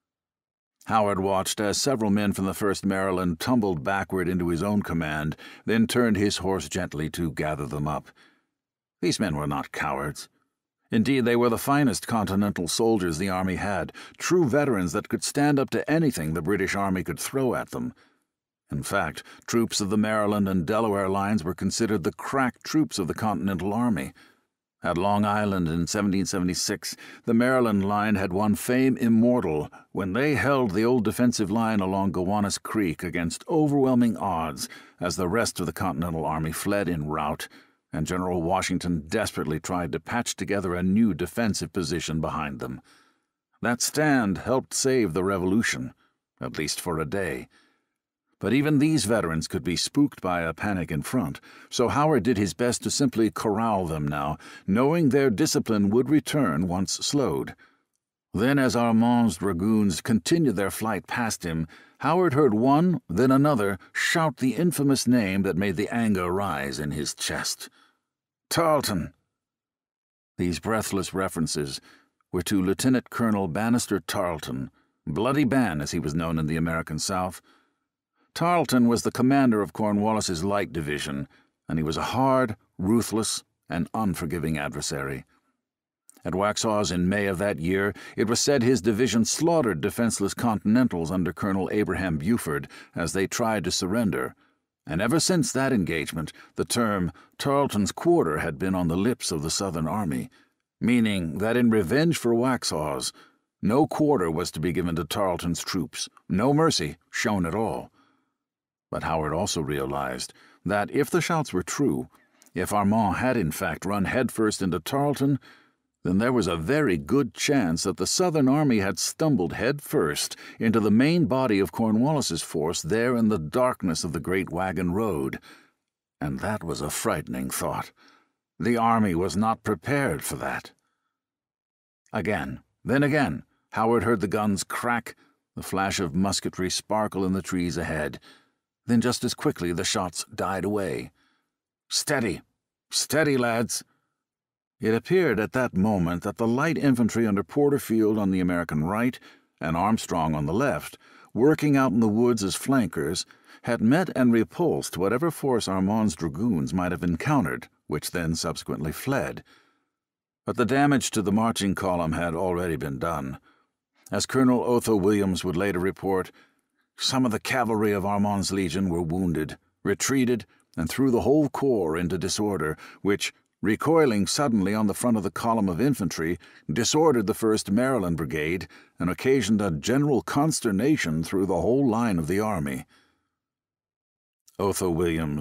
Howard watched as several men from the First Maryland tumbled backward into his own command, then turned his horse gently to gather them up. These men were not cowards. Indeed, they were the finest Continental soldiers the Army had, true veterans that could stand up to anything the British Army could throw at them. In fact, troops of the Maryland and Delaware lines were considered the crack troops of the Continental Army. At Long Island in seventeen seventy-six, the Maryland line had won fame immortal when they held the old defensive line along Gowanus Creek against overwhelming odds as the rest of the Continental Army fled in rout, and General Washington desperately tried to patch together a new defensive position behind them. That stand helped save the Revolution, at least for a day. But even these veterans could be spooked by a panic in front, so Howard did his best to simply corral them now, knowing their discipline would return once slowed. Then, as Armand's dragoons continued their flight past him, Howard heard one, then another, shout the infamous name that made the anger rise in his chest. Tarleton! These breathless references were to Lieutenant Colonel Banastre Tarleton, Bloody Ban as he was known in the American South. Tarleton was the commander of Cornwallis's light division, and he was a hard, ruthless, and unforgiving adversary. At Waxhaws in May of that year, it was said his division slaughtered defenseless Continentals under Colonel Abraham Buford as they tried to surrender, and ever since that engagement, the term Tarleton's Quarter had been on the lips of the Southern Army, meaning that in revenge for Waxhaws, no quarter was to be given to Tarleton's troops, no mercy shown at all. But Howard also realized that if the shouts were true, if Armand had in fact run headfirst into Tarleton, then there was a very good chance that the Southern Army had stumbled headfirst into the main body of Cornwallis's force there in the darkness of the Great Wagon Road. And that was a frightening thought. The Army was not prepared for that. Again, then again, Howard heard the guns crack, the flash of musketry sparkle in the trees ahead. Then just as quickly the shots died away. Steady! Steady, lads! It appeared at that moment that the light infantry under Porterfield on the American right and Armstrong on the left, working out in the woods as flankers, had met and repulsed whatever force Armand's dragoons might have encountered, which then subsequently fled. But the damage to the marching column had already been done. As Colonel Otho Williams would later report, some of the cavalry of Armand's legion were wounded, retreated, and threw the whole corps into disorder, which, recoiling suddenly on the front of the column of infantry, disordered the First Maryland Brigade and occasioned a general consternation through the whole line of the army. Otho Williams,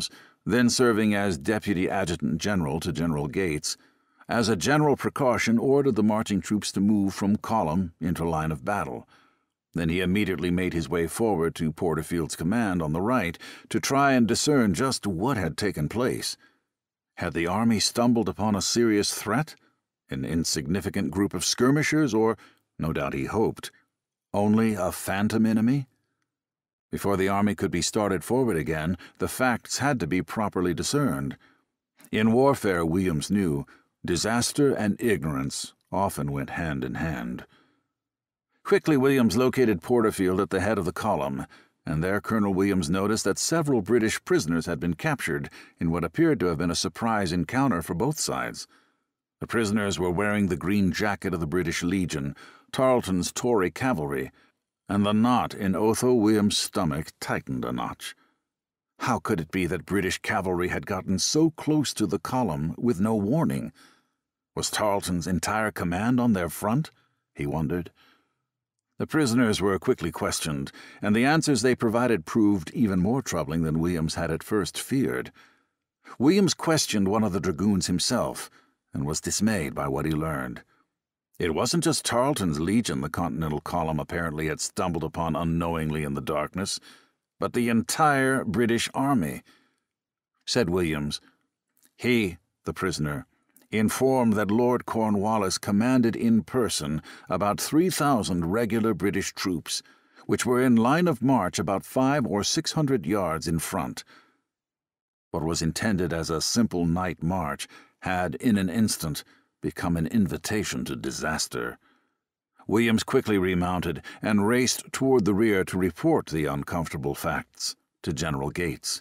then serving as Deputy Adjutant General to General Gates, as a general precaution ordered the marching troops to move from column into line of battle. Then he immediately made his way forward to Porterfield's command on the right to try and discern just what had taken place. Had the army stumbled upon a serious threat? An insignificant group of skirmishers, or, no doubt he hoped, only a phantom enemy? Before the army could be started forward again, the facts had to be properly discerned. In warfare, Williams knew, disaster and ignorance often went hand in hand. Quickly, Williams located Porterfield at the head of the column, and there Colonel Williams noticed that several British prisoners had been captured in what appeared to have been a surprise encounter for both sides. The prisoners were wearing the green jacket of the British Legion, Tarleton's Tory cavalry, and the knot in Otho Williams' stomach tightened a notch. How could it be that British cavalry had gotten so close to the column with no warning? Was Tarleton's entire command on their front? He wondered. The prisoners were quickly questioned, and the answers they provided proved even more troubling than Williams had at first feared. Williams questioned one of the dragoons himself, and was dismayed by what he learned. It wasn't just Tarleton's Legion the Continental Column apparently had stumbled upon unknowingly in the darkness, but the entire British Army. Said Williams, he, the prisoner, informed that Lord Cornwallis commanded in person about three thousand regular British troops, which were in line of march about five or six hundred yards in front. What was intended as a simple night march had, in an instant, become an invitation to disaster. Williams quickly remounted and raced toward the rear to report the uncomfortable facts to General Gates.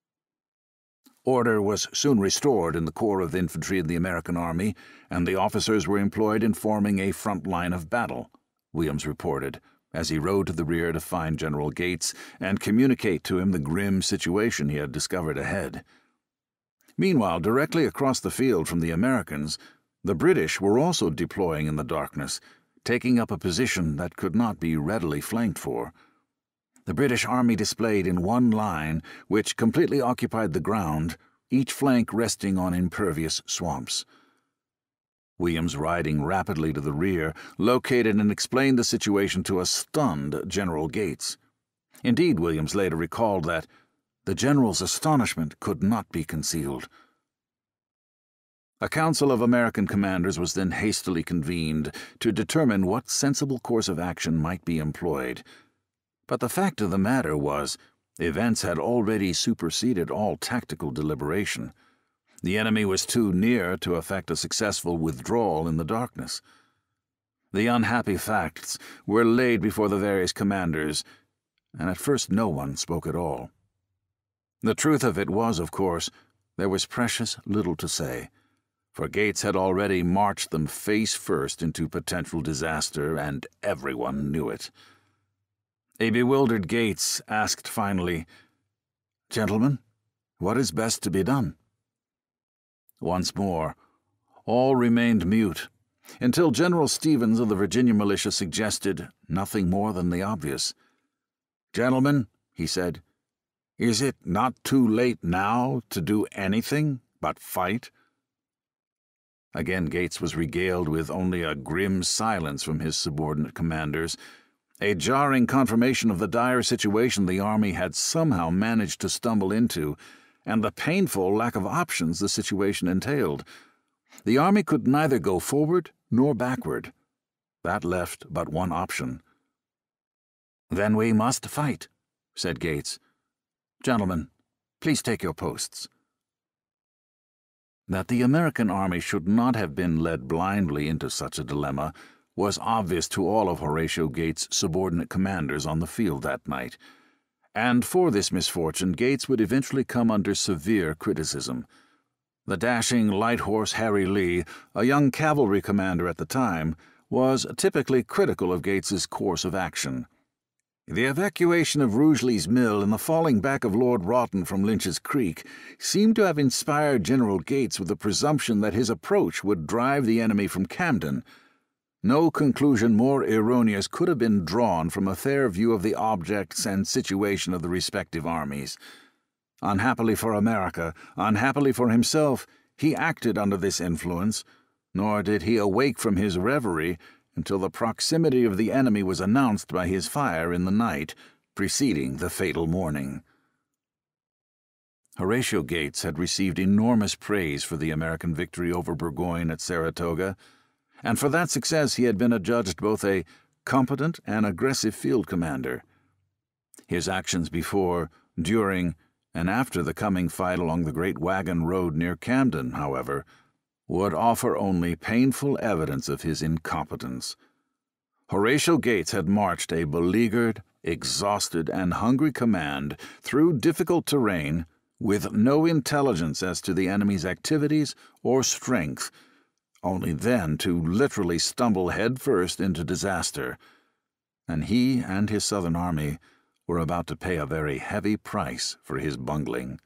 Order was soon restored in the corps of infantry in the American Army, and the officers were employed in forming a front line of battle, Williams reported, as he rode to the rear to find General Gates and communicate to him the grim situation he had discovered ahead. Meanwhile, directly across the field from the Americans, the British were also deploying in the darkness, taking up a position that could not be readily flanked for. The British Army displayed in one line, which completely occupied the ground, each flank resting on impervious swamps. Williams, riding rapidly to the rear, located and explained the situation to a stunned General Gates. Indeed, Williams later recalled that the general's astonishment could not be concealed. A council of American commanders was then hastily convened to determine what sensible course of action might be employed. But the fact of the matter was, events had already superseded all tactical deliberation. The enemy was too near to effect a successful withdrawal in the darkness. The unhappy facts were laid before the various commanders, and at first no one spoke at all. The truth of it was, of course, there was precious little to say, for Gates had already marched them face first into potential disaster, and everyone knew it. A bewildered Gates asked finally, "Gentlemen, what is best to be done?" Once more, all remained mute, until General Stevens of the Virginia militia suggested nothing more than the obvious. "Gentlemen," he said, "is it not too late now to do anything but fight?" Again Gates was regaled with only a grim silence from his subordinate commanders, a jarring confirmation of the dire situation the army had somehow managed to stumble into, and the painful lack of options the situation entailed. The army could neither go forward nor backward. That left but one option. "Then we must fight," said Gates. "Gentlemen, please take your posts." That the American army should not have been led blindly into such a dilemma was obvious to all of Horatio Gates' subordinate commanders on the field that night, and for this misfortune Gates would eventually come under severe criticism. The dashing light horse Harry Lee, a young cavalry commander at the time, was typically critical of Gates's course of action. The evacuation of Rugeley's Mill and the falling back of Lord Rawton from Lynch's Creek seemed to have inspired General Gates with the presumption that his approach would drive the enemy from Camden. No conclusion more erroneous could have been drawn from a fair view of the objects and situation of the respective armies. Unhappily for America, unhappily for himself, he acted under this influence, nor did he awake from his reverie until the proximity of the enemy was announced by his fire in the night preceding the fatal morning. Horatio Gates had received enormous praise for the American victory over Burgoyne at Saratoga, and for that success he had been adjudged both a competent and aggressive field commander. His actions before, during, and after the coming fight along the Great Wagon Road near Camden, however, would offer only painful evidence of his incompetence. Horatio Gates had marched a beleaguered, exhausted, and hungry command through difficult terrain with no intelligence as to the enemy's activities or strength, only then to literally stumble headfirst into disaster, and he and his Southern army were about to pay a very heavy price for his bungling.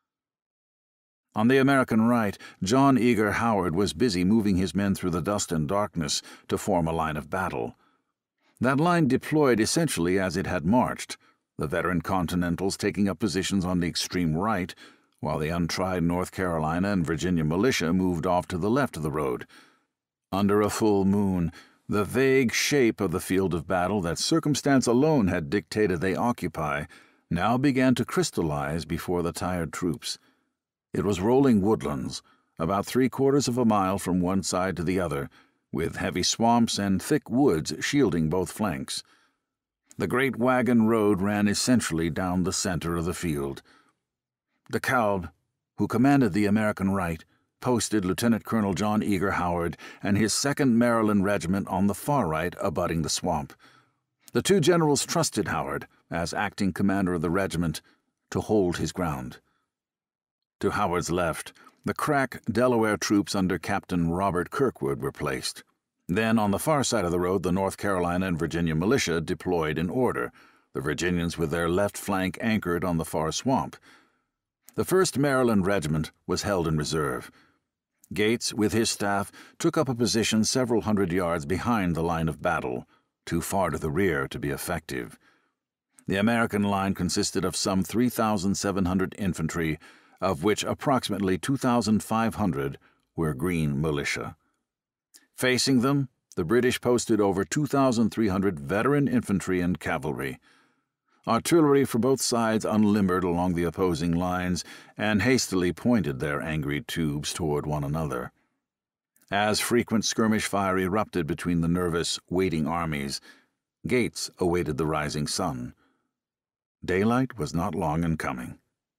On the American right, John Eager Howard was busy moving his men through the dust and darkness to form a line of battle. That line deployed essentially as it had marched, the veteran Continentals taking up positions on the extreme right, while the untried North Carolina and Virginia militia moved off to the left of the road. Under a full moon, the vague shape of the field of battle that circumstance alone had dictated they occupy now began to crystallize before the tired troops. It was rolling woodlands, about three-quarters of a mile from one side to the other, with heavy swamps and thick woods shielding both flanks. The Great Wagon Road ran essentially down the center of the field. DeKalb, who commanded the American right, posted Lieutenant Colonel John Eager Howard and his second Maryland Regiment on the far right abutting the swamp. The two generals trusted Howard, as acting commander of the regiment, to hold his ground. To Howard's left, the crack Delaware troops under Captain Robert Kirkwood were placed. Then, on the far side of the road, the North Carolina and Virginia militia deployed in order, the Virginians with their left flank anchored on the far swamp. The first Maryland Regiment was held in reserve. Gates, with his staff, took up a position several hundred yards behind the line of battle, too far to the rear to be effective. The American line consisted of some three thousand seven hundred infantry, of which approximately two thousand five hundred were Green militia. Facing them, the British posted over two thousand three hundred veteran infantry and cavalry. Artillery for both sides unlimbered along the opposing lines and hastily pointed their angry tubes toward one another. As frequent skirmish fire erupted between the nervous, waiting armies, Gates awaited the rising sun. Daylight was not long in coming.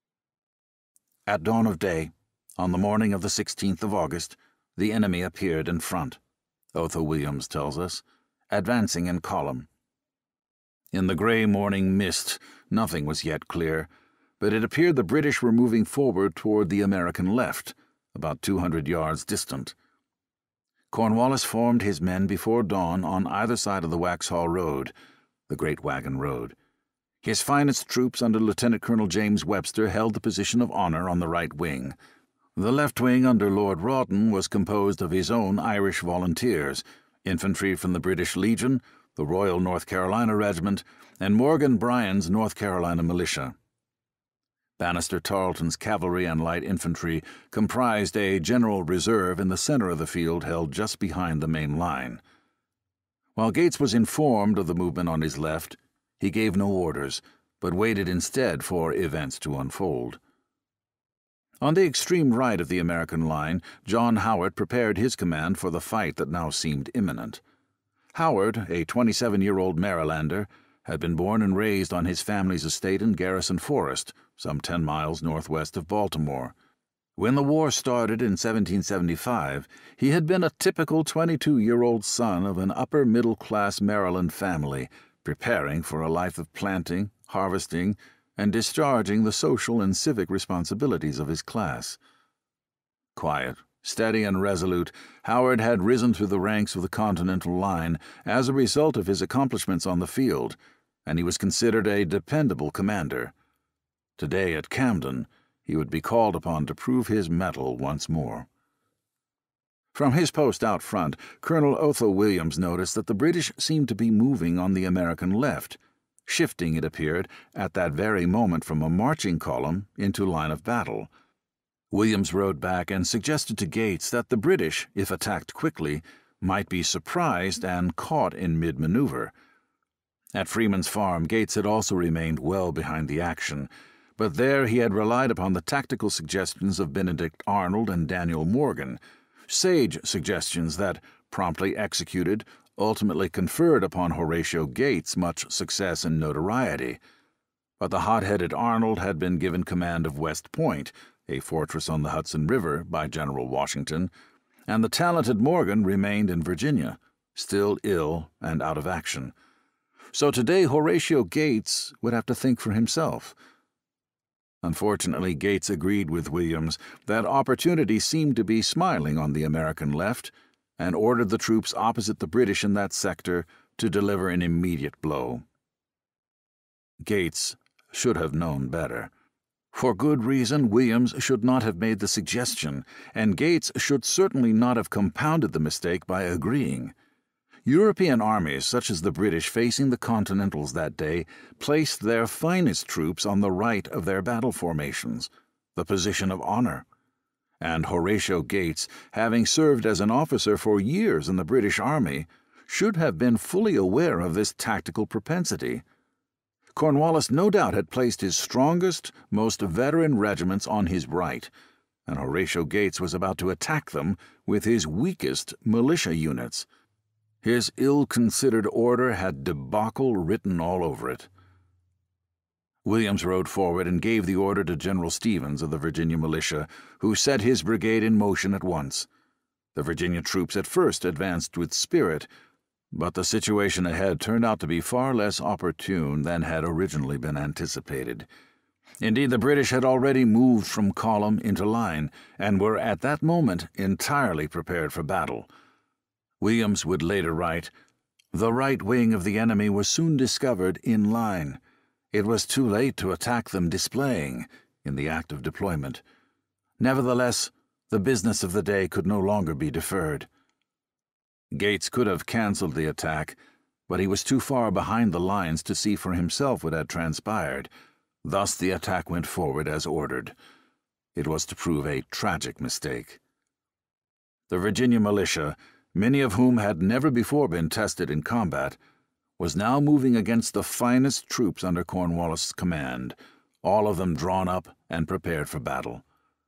At dawn of day, on the morning of the sixteenth of August, the enemy appeared in front, Otho Williams tells us, advancing in column. In the gray morning mist, nothing was yet clear, but it appeared the British were moving forward toward the American left, about two hundred yards distant. Cornwallis formed his men before dawn on either side of the Waxhaw Road, the Great Wagon Road. His finest troops under Lieutenant Colonel James Webster held the position of honor on the right wing. The left wing under Lord Rawdon was composed of his own Irish volunteers, infantry from the British Legion, the Royal North Carolina Regiment, and Morgan Bryan's North Carolina militia. Banastre Tarleton's cavalry and light infantry comprised a general reserve in the center of the field held just behind the main line. While Gates was informed of the movement on his left, he gave no orders, but waited instead for events to unfold. On the extreme right of the American line, John Howard prepared his command for the fight that now seemed imminent. Howard, a twenty-seven-year-old Marylander, had been born and raised on his family's estate in Garrison Forest, some ten miles northwest of Baltimore. When the war started in seventeen seventy-five, he had been a typical twenty-two-year-old son of an upper-middle-class Maryland family, preparing for a life of planting, harvesting, and discharging the social and civic responsibilities of his class. Quiet, steady, and resolute, Howard had risen through the ranks of the Continental Line as a result of his accomplishments on the field, and he was considered a dependable commander. Today at Camden, he would be called upon to prove his mettle once more. From his post out front, Colonel Otho Williams noticed that the British seemed to be moving on the American left, shifting, it appeared, at that very moment from a marching column into line of battle. Williams rode back and suggested to Gates that the British, if attacked quickly, might be surprised and caught in mid-maneuver. At Freeman's Farm, Gates had also remained well behind the action, but there he had relied upon the tactical suggestions of Benedict Arnold and Daniel Morgan, sage suggestions that, promptly executed, ultimately conferred upon Horatio Gates much success and notoriety. But the hot-headed Arnold had been given command of West Point, a fortress on the Hudson River, by General Washington, and the talented Morgan remained in Virginia, still ill and out of action. So today Horatio Gates would have to think for himself. Unfortunately, Gates agreed with Williams that opportunity seemed to be smiling on the American left, and ordered the troops opposite the British in that sector to deliver an immediate blow. Gates should have known better. For good reason, Williams should not have made the suggestion, and Gates should certainly not have compounded the mistake by agreeing. European armies, such as the British facing the Continentals that day, placed their finest troops on the right of their battle formations, the position of honor. And Horatio Gates, having served as an officer for years in the British Army, should have been fully aware of this tactical propensity. Cornwallis no doubt had placed his strongest, most veteran regiments on his right, and Horatio Gates was about to attack them with his weakest militia units. His ill-considered order had debacle written all over it. Williams rode forward and gave the order to General Stevens of the Virginia militia, who set his brigade in motion at once. The Virginia troops at first advanced with spirit, but the situation ahead turned out to be far less opportune than had originally been anticipated. Indeed, the British had already moved from column into line, and were at that moment entirely prepared for battle. Williams would later write, "The right wing of the enemy was soon discovered in line. It was too late to attack them displaying, in the act of deployment. Nevertheless, the business of the day could no longer be deferred." Gates could have cancelled the attack, but he was too far behind the lines to see for himself what had transpired. Thus the attack went forward as ordered. It was to prove a tragic mistake. The Virginia militia, many of whom had never before been tested in combat, was now moving against the finest troops under Cornwallis' command, all of them drawn up and prepared for battle.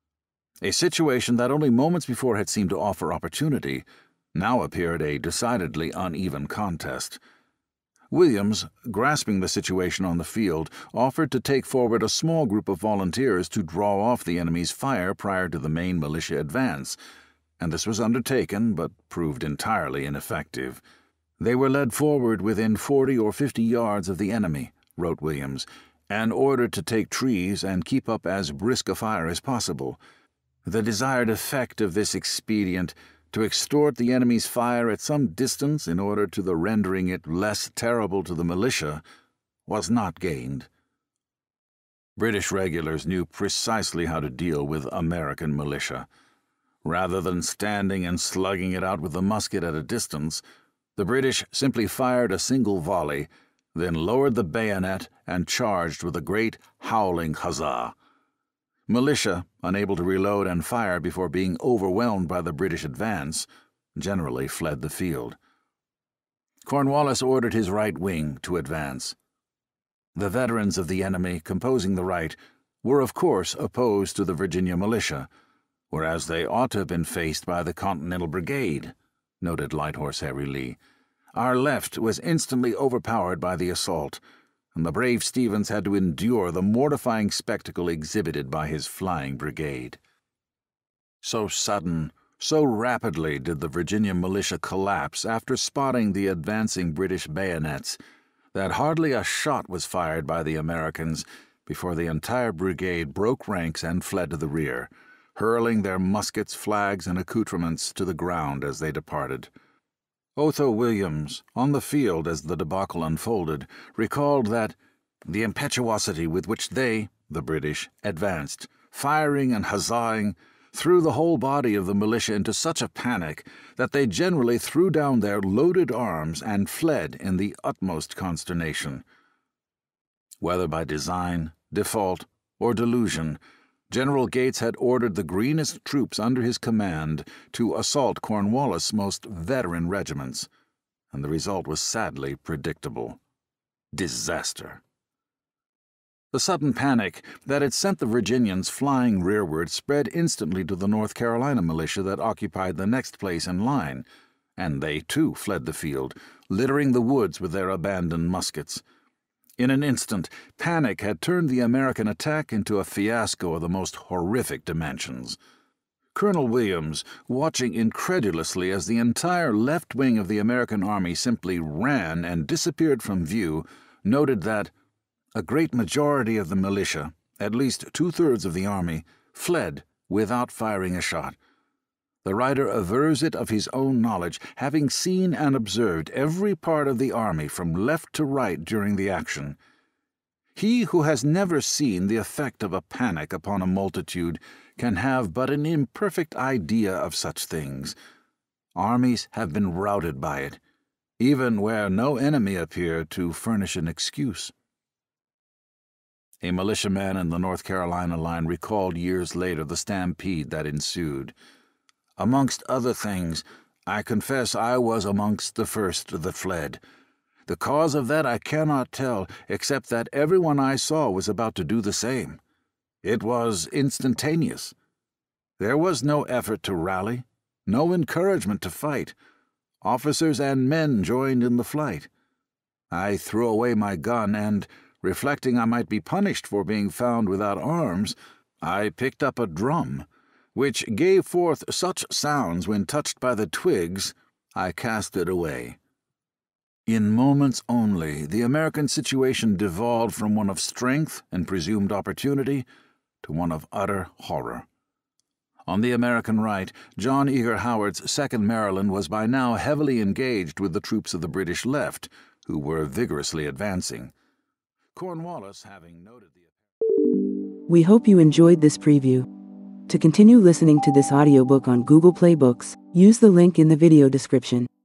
A situation that only moments before had seemed to offer opportunity now appeared a decidedly uneven contest. Williams, grasping the situation on the field, offered to take forward a small group of volunteers to draw off the enemy's fire prior to the main militia advance, and this was undertaken but proved entirely ineffective. They were led forward within forty or fifty yards of the enemy, wrote Williams, and ordered to take trees and keep up as brisk a fire as possible. The desired effect of this expedient, to extort the enemy's fire at some distance in order to the rendering it less terrible to the militia, was not gained. British regulars knew precisely how to deal with American militia. Rather than standing and slugging it out with the musket at a distance, the British simply fired a single volley, then lowered the bayonet and charged with a great howling huzzah. Militia, unable to reload and fire before being overwhelmed by the British advance, generally fled the field. Cornwallis ordered his right wing to advance. The veterans of the enemy composing the right were of course opposed to the Virginia militia, whereas they ought to have been faced by the Continental Brigade, noted Light Horse Harry Lee. Our left was instantly overpowered by the assault, and the brave Stevens had to endure the mortifying spectacle exhibited by his flying brigade. So sudden, so rapidly did the Virginia militia collapse after spotting the advancing British bayonets, that hardly a shot was fired by the Americans before the entire brigade broke ranks and fled to the rear, hurling their muskets, flags, and accoutrements to the ground as they departed. Otho Williams, on the field as the debacle unfolded, recalled that the impetuosity with which they, the British, advanced, firing and huzzahing, threw the whole body of the militia into such a panic that they generally threw down their loaded arms and fled in the utmost consternation. Whether by design, default, or delusion, General Gates had ordered the greenest troops under his command to assault Cornwallis' most veteran regiments, and the result was sadly predictable: disaster. The sudden panic that had sent the Virginians flying rearward spread instantly to the North Carolina militia that occupied the next place in line, and they too fled the field, littering the woods with their abandoned muskets. In an instant, panic had turned the American attack into a fiasco of the most horrific dimensions. Colonel Williams, watching incredulously as the entire left wing of the American army simply ran and disappeared from view, noted that a great majority of the militia, at least two-thirds of the army, fled without firing a shot. The writer avers it of his own knowledge, having seen and observed every part of the army from left to right during the action. He who has never seen the effect of a panic upon a multitude can have but an imperfect idea of such things. Armies have been routed by it, even where no enemy appeared to furnish an excuse. A militiaman in the North Carolina line recalled years later the stampede that ensued. "Amongst other things, I confess I was amongst the first that fled. The cause of that I cannot tell, except that everyone I saw was about to do the same. It was instantaneous. There was no effort to rally, no encouragement to fight. Officers and men joined in the flight. I threw away my gun and, reflecting I might be punished for being found without arms, I picked up a drum, which gave forth such sounds when touched by the twigs, I cast it away." In moments only, the American situation devolved from one of strength and presumed opportunity to one of utter horror. On the American right, John Eager Howard's second Maryland was by now heavily engaged with the troops of the British left, who were vigorously advancing. Cornwallis, having noted the... We hope you enjoyed this preview. To continue listening to this audiobook on Google Play Books, use the link in the video description.